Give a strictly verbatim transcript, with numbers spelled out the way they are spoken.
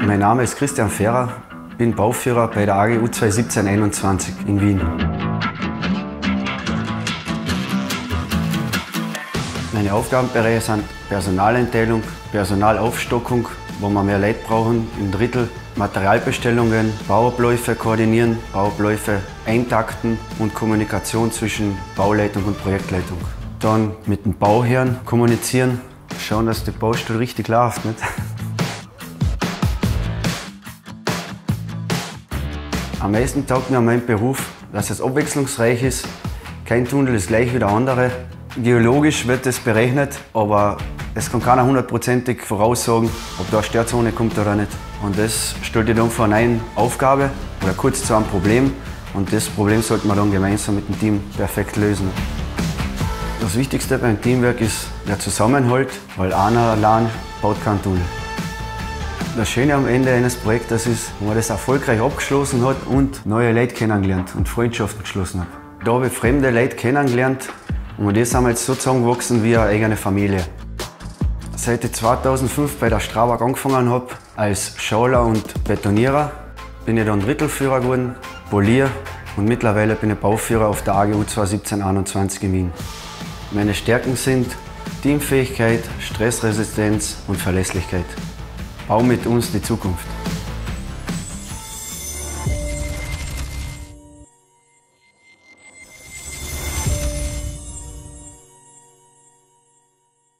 Mein Name ist Christian Ferrer, bin Bauführer bei der A G U zweitausendsiebzehn einundzwanzig in Wien. Meine Aufgabenbereiche sind Personaleinteilung, Personalaufstockung, wo wir mehr Leute brauchen, im Drittel Materialbestellungen, Bauabläufe koordinieren, Bauabläufe eintakten und Kommunikation zwischen Bauleitung und Projektleitung. Dann mit dem Bauherrn kommunizieren, schauen, dass die Baustelle richtig läuft. Nicht? Am meisten taugt mir an meinem Beruf, dass es abwechslungsreich ist. Kein Tunnel ist gleich wie der andere. Geologisch wird es berechnet, aber es kann keiner hundertprozentig voraussagen, ob da eine Störzone kommt oder nicht. Und das stellt dich dann vor eine neue Aufgabe oder kurz zu einem Problem. Und das Problem sollte man dann gemeinsam mit dem Team perfekt lösen. Das Wichtigste beim Teamwork ist der Zusammenhalt, weil einer allein baut keinen Tunnel. Das Schöne am Ende eines Projektes ist, wenn man das erfolgreich abgeschlossen hat und neue Leute kennengelernt und Freundschaften geschlossen hat. Da habe ich fremde Leute kennengelernt und die sind jetzt so zusammengewachsen wie eine eigene Familie. Seit ich zweitausendfünf bei der Strabag angefangen habe, als Schaler und Betonierer, bin ich dann Drittelführer geworden, Polier und mittlerweile bin ich Bauführer auf der A G U zweitausendsiebzehn einundzwanzig in Wien. Meine Stärken sind Teamfähigkeit, Stressresistenz und Verlässlichkeit. Bau mit uns die Zukunft.